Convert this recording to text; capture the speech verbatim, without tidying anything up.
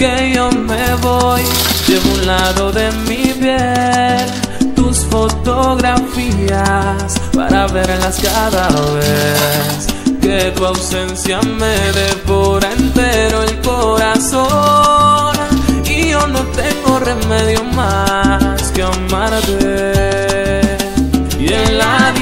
que yo me voy. Llevo un lado de mi piel tus fotografías para verlas cada vez que tu ausencia me devora entero el corazón. Y yo no tengo remedio más que amarte. Y en la